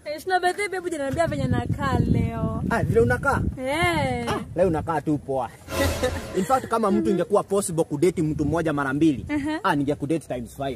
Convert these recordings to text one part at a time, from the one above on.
Sina birthday babe hujaniambia venye nakaa leo. Vile unakaa? Leo unakaa tu poa. In fact kama mtu ingekuwa possible kudate mtu mmoja mara mbili, ningekudate times 5.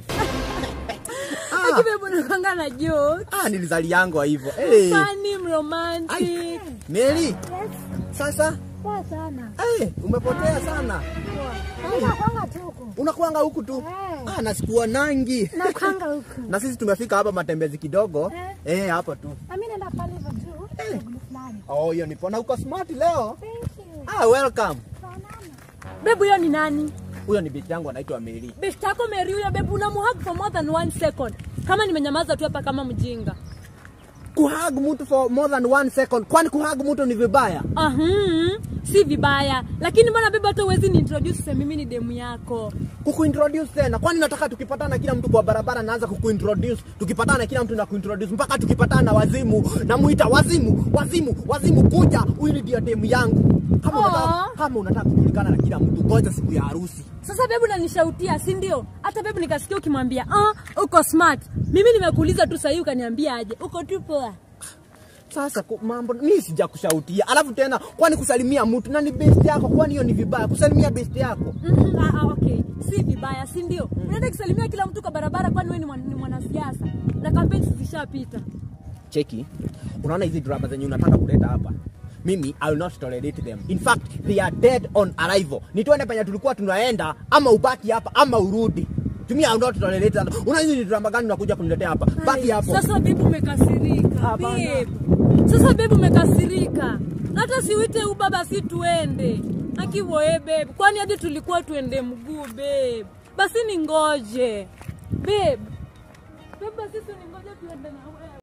Babe unakanga na joke. Nilizali yangu hivyo. Funny, romantic. Mary. Yes. Sasa? Poa sana. Umepotea sana. Unakuanga tu huku. Unakuanga huku tu? Nasikuwa nangi. Nakuanga huku. Na sisi tumefika hapa matembezi kidogo. Hapa tu. Mimi naenda pale hivyo tu. Hiyo nipo na uko smart leo. Thank you. Welcome. Babe huyo ni nani? Huyo ni binti yangu anaitwa Mary. Binti yako Mary huyo babe unamuhug for more than 1 second. Kama nimenyamaza tu hapa kama mjinga. Kuhug mtu for more than 1 second. Kwani kuhug mtu ni vibaya? Si vibaya. Lakini mbona babe hata uwezi ni introduce mimi ni demu yako? Kukuintroduce tena. Kwani nataka tukipatana kila mtu kwa barabara naanza kukuintroduce. Tukipatana kila mtu na kuintroduce mpaka tukipatana wazimu. Namuita wazimu kuja. Huyu ndiye demu yangu. Kama unataka kujulikana na kila mtu ngoja siku ya harusi. Sasa babe unanishautia, si ndio? Hata babe nikasikia ukimwambia, uko smart. Mimi nimekuuliza tu sasa ukaniambia aje? Uko tu poa. Sasa mambo mimi sijakushautia. Alafu tena kwani kusalimia mtu na ni best yako kwani hiyo ni vibaya kusalimia best yako? Okay. Si vibaya, si ndio? Unaenda kusalimia kila mtu kwa barabara kwani wewe ni mwanasiasa. Na kampeni zishapita. Cheki. Unaona hizi drama zenye unataka kuleta hapa? Mimi I will not tolerate them. In fact, they are dead on arrival. Ni tuende penye tulikuwa tunaenda ama ubaki hapa ama urudi. To me I will not tolerate that. Una hizi drama gani unakuja kuniletea hapa? Baki hapo. Sasa babe umekasirika. Babe. Sasa babe umekasirika. Hata siuite ubaba si tuende. Akiwoe babe. Kwani hadi tulikuwa tuende mguu babe. Basi ningoje. Babe. Babe sisi ningoje tuende na